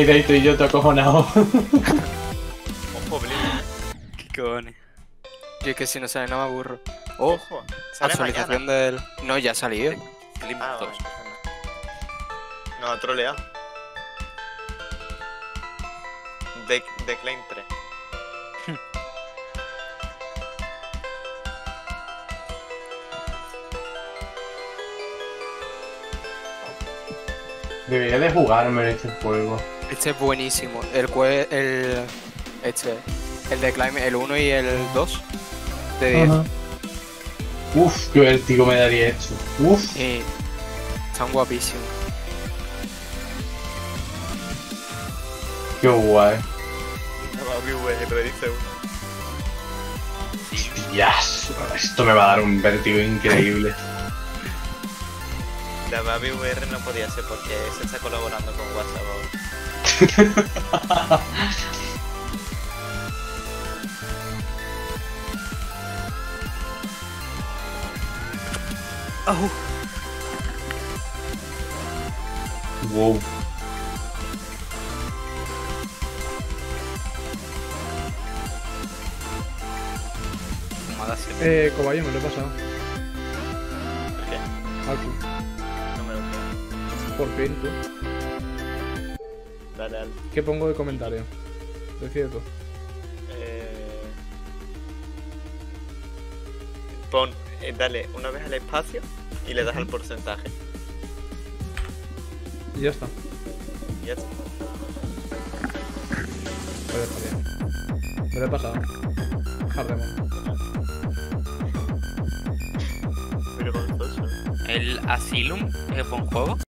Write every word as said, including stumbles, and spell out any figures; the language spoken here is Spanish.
ahí Daito y yo te acojonado. Ojo, Blin. ¿Qué cojones? Yo es que si no sale no me aburro. Oh, Ojo. Sale actualización mañana. del... No, ya ha salido. Slim Ah, dos. vale. No, ha troleado. De Decline tres. Debería de jugarme en este juego. Este es buenísimo. El cue... el... Este... El de Climb, el uno y el dos. De diez. Ajá. Uf, qué vértigo me daría esto. Uf. Y... Están guapísimos. Qué guay. No va a V R, dice uno. Hostias, esto me va a dar un vértigo increíble. La Baby V R no podía ser porque se está colaborando con WhatsApp ahora. Au. Wow. Mala siete. Eh, Cobayo, me lo he pasado. ¿Por qué? Alto. No me lo creo. Por fin, tú. Dale, dale. ¿Qué pongo de comentario? Decide tú. Eh... Pon, eh, dale una vez al espacio y le das al porcentaje. Y ya está. Y ya está. Pues está bien. Me lo he pasado. Hardemon. Pero con todo eso. El Asylum es buen juego.